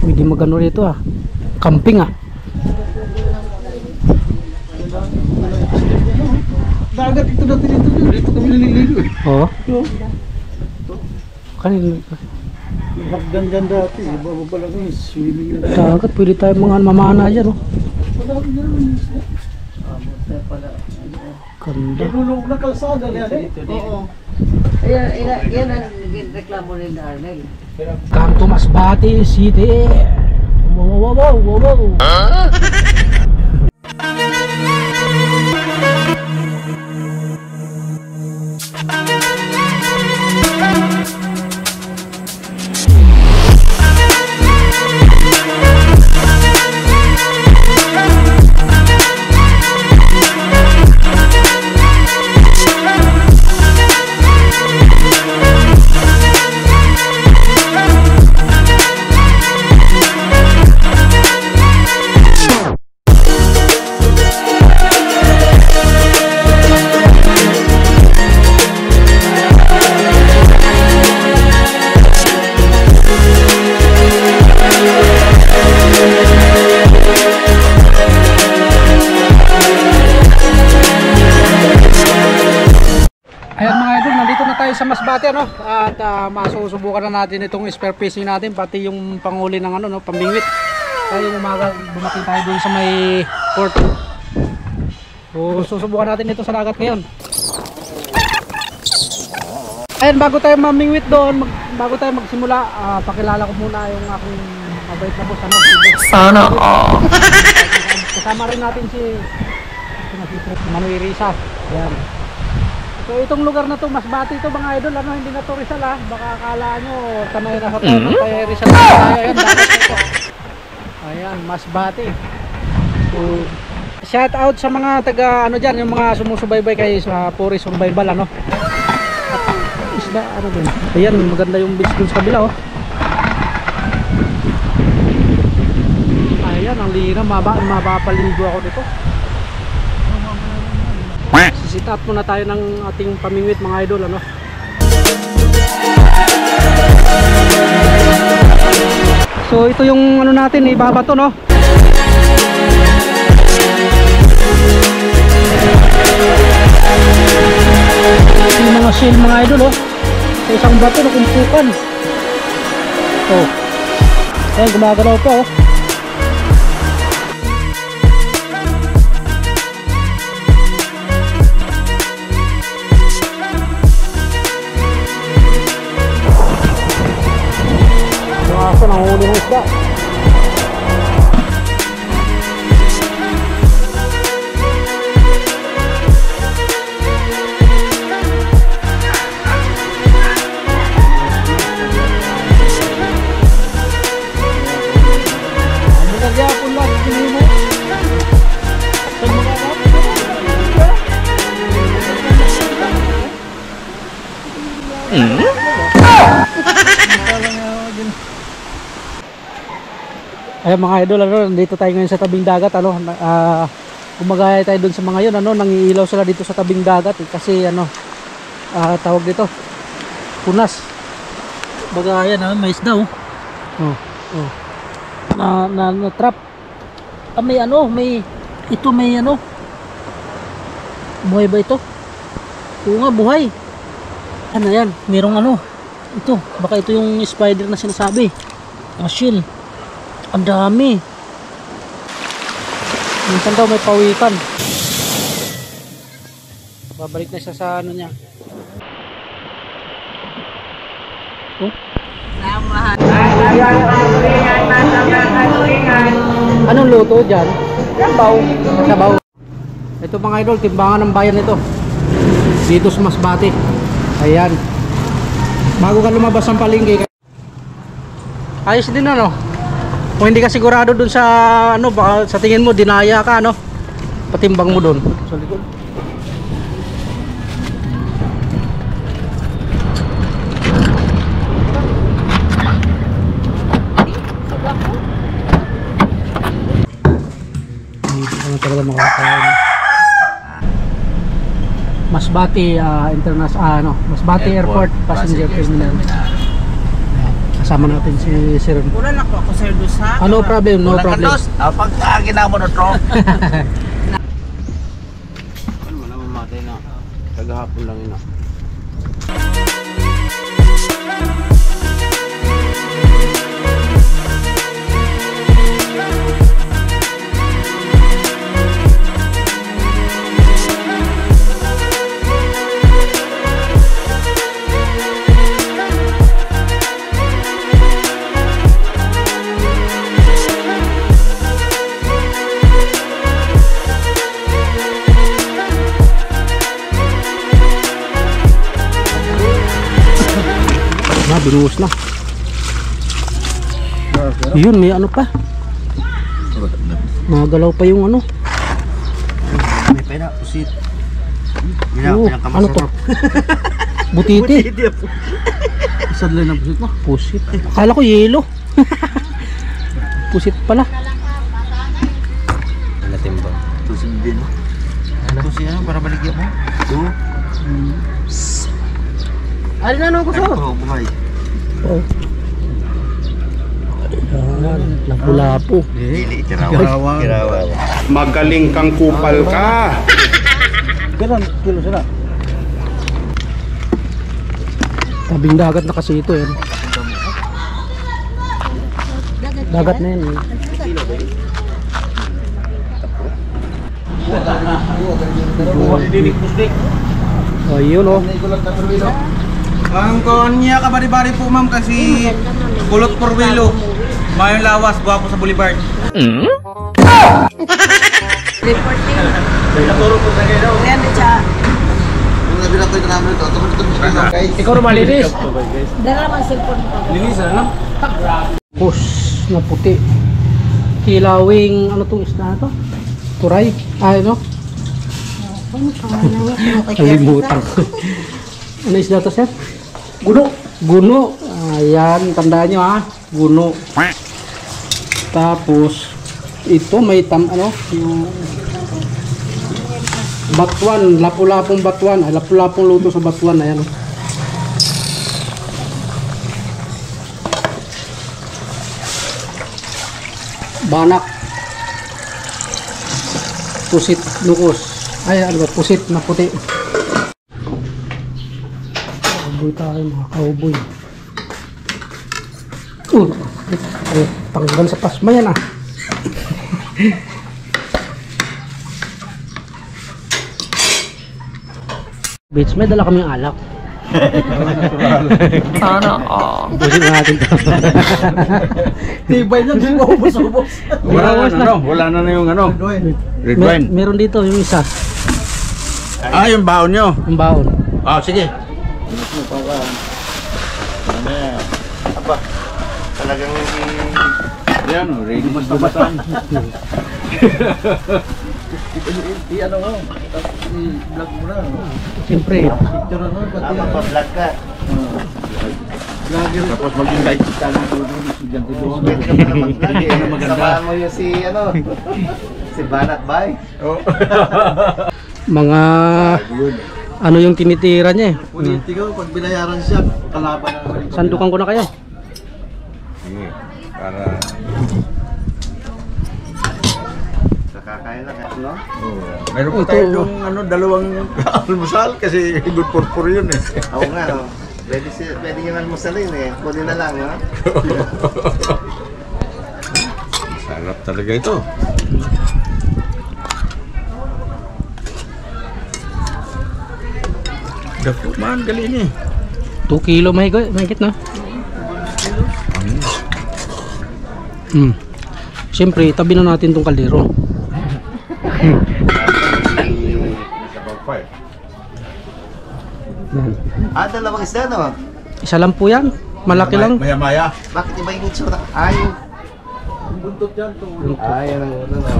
Hindi magano rito ah. Camping ah. Dagat ito natin dito. Dito kami naliligo eh. Oo. Kanina. Hagdan dyan dati. Iba pa lang yung swimming na. Dagat, pwede tayo mga mamana dyan oh. Madami na naman yung isda. Tayo pala. Ganda. Nilulog na kalsada na yan eh. Oo. Yan ang reklamo ni Darnell. Come to Masbate City. Wow, wow, wow, wow, wow. Ayan mga idol, nandito na tayo sa Masbate ano? At masusubukan na natin itong spear fishing natin, pati yung panguli ng ano, no, pambingwit. Kaya yung umaga dumating tayo dun sa may port. So susubukan natin ito sa dagat ngayon. Ayan, bago tayo mamingwit doon, bago tayo magsimula, pakilala ko muna yung aking mabait na boss, ano, si boss. Sana all. Kasama rin natin si Manoy Risa. Ayan. So itong lugar na to, Masbate ito mga idol, ano, hindi na to Rizal ah. Baka akala nyo, tanay na sa tayo kay Rizal. Ayan, ayan, Masbate. So, shout out sa mga taga, ano dyan, yung mga sumusubaybay kay sa Puri Survival, ano. At isda, ano din. Ayan, maganda yung beach dun sa kabila, oh. Ayan, ang lina, mapapaligo ako dito. Sit up muna tayo ng ating pamingwit mga idol ano. So ito yung ano natin, ibabato no. Yung mga shell mga idol oh. Sa isang bato na kumpukan. Oh. Ayan, gumagalaw pa oh. Nanghuli ng isda. Magagapon lang, hindi mo. Saan magagapon? Ayan mga idol, ano, dito tayo ngayon sa tabing dagat, ano, gumagaya tayo dun sa mga yun, ano, nangiilaw sila dito sa tabing dagat, kasi ano, tawag dito, punas. Baga yan, may isda, oh. Oh. Na trap. May ano, may ano, buhay ba ito? Oo nga, buhay. Ano yan, merong ano, ito, baka ito yung spider na sinasabi. Shield. Ang dami. Minsan daw may pawikan. Babalik na siya sa ano niya. Oh. Anong luto dyan? Sabaw. Sabaw. Ito mga idol, timbangan ng bayan ito. Dito sa Masbate. Ayan. Bago ka lumabas ng palengke. Ayos din ano. Kung hindi ka sigurado dun sa ano, baka sa tingin mo dinaya ka ano, patimbang mo dun sa likod. Hindi ko talaga makakain. Masbate Masbate Airport Passenger Terminal. Kasama natin si Sir. Wala na ko sir dosa. No problem, no problem. Apag ginawa mo na tro. Ano man naman matay na. Kagahapon lang ina. Binuhos na. Yun, may ano pa. Nagalaw pa yung ano. May pera, pusit. Ano to? Butiti. Sadlay na pusit mo. Pusit. Akala ko yelo. Pusit pala. Natimbang. Tusin din. Ano siya para baligyan mo? Ano na nung gusto? Buhay. Oh. Ayan, lapu-lapu. Dili, kirawa. Magaling kang kupal ka. Kailan kilo sila? Tabing dagat na kasi ito eh. Dagat na yan eh. Oh, yun oh. Ang kawan niya kabari-bari po ma'am kasi kulot porwelo. Mayong lawas, guwapo sa Boulevard. Ikaw rin malinis. Dala naman cellphone ko. Pus na puti. Kilawing ano tong isda na to? Turay. Ano? Kalimutan ko. Ano isda to, sir? Guno. Guno. Ayan, tandaan nyo ha. Guno. Tapos ito may ano, yung batuan, lapu-lapong batuan, lapu-lapong luto sa batuan, ayan. Banak. Pusit lukos. Ay, ano ba? Pusit na puti. Cowboy tayo, mga cowboy. Tanggal sa pasma yan ah. Bitch, may dala kaming alak. Sana pusin na natin to. Tibay na, di mo ubos-ubos. Wala na yung ano. Red wine. Meron dito yung isa. Yung baon nyo. Yung baon. Sige. Talagang Yan, ready basta-basta. Ano nga, i-vlog mo na. Siyempre. Picture na nun, pati vlog ka. vlogger. Tapos mag-invite ka ng estudyante doon. Samahan mo yung si Banat Bay. Mga ano yung tinitira niya eh. Puniti ko, pag binayaran siya, kalaban na naman. Sandukan ko na kayo. Sige, para... Kakain lang no? Meron pa Ito, tayo yung dalawang almusal kasi good for yun eh. Oo nga, no? Pwede yung almusalin eh. Kunin na lang, ha? Sarap talaga ito. Dako man, galing eh. 2 kilo mahigit na. Siyempre, tabi na natin tong kaldero. Yan. Dalawang isda, no? Isa lang po yan. Malaki lang. Maya-maya. Bakit iba yung itsura? Buntot yan, itong Yan ang una, no?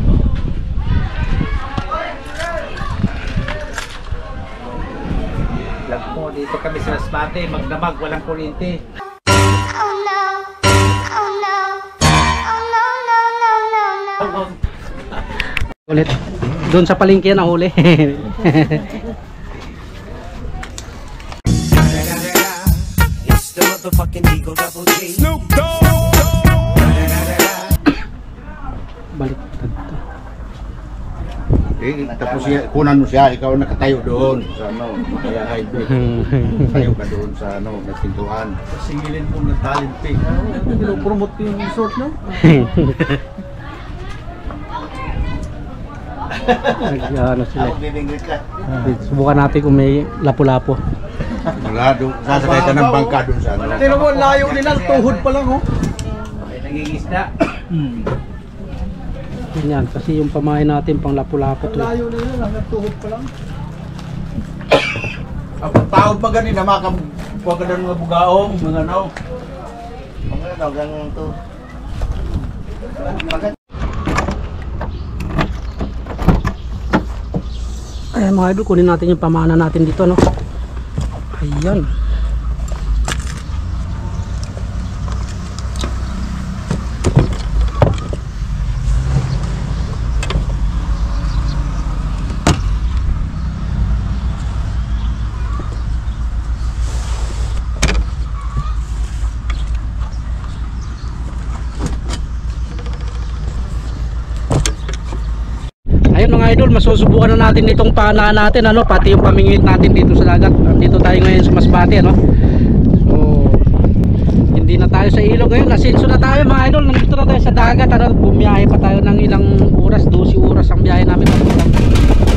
Vlog mo, dito kami sa Masbate, magdamag, walang kuryente. Oh no, oh no, oh no, no, no, no, no. Ulit. Doon sa palengke na huli. It's the Baliktad to. Tapos kunan mo siya, ikaw nakatayo doon sa ano, kaya high bed. Tayo ka doon sa ano, may pintuan. Singilin po ng talent pay. Pinopromote ko yung resort na. Ano sila. bibingwit ka. Subukan natin kung may lapu-lapu. Wala doon, sasakay ka ng bangka doon sa ano. Tira mo, layo nila, tuhod pa lang oh. Nangingisda. Yan, kasi yung pamain natin pang lapu-lapu to. Layo nila, hanggang tuhod pa lang. Ang tao pa ganina, huwag ka doon mga bugaong, mga ano. Mga ano, ganun to. Ayan mga idol, kunin natin yung pamana natin dito, no? Ayan. Ayun mga idol, masusubukan na natin itong pana natin, ano, pati yung pamingwit natin dito sa dagat. Dito tayo ngayon sa Masbate, ano. So, hindi na tayo sa ilog ngayon, asenso na tayo mga idol. Nandito na tayo sa dagat, ano, bumiyahe pa tayo ng ilang oras, 12 oras ang biyahe namin.